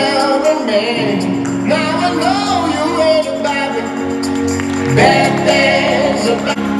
never meant. Now I know you wrote about it. Bad things about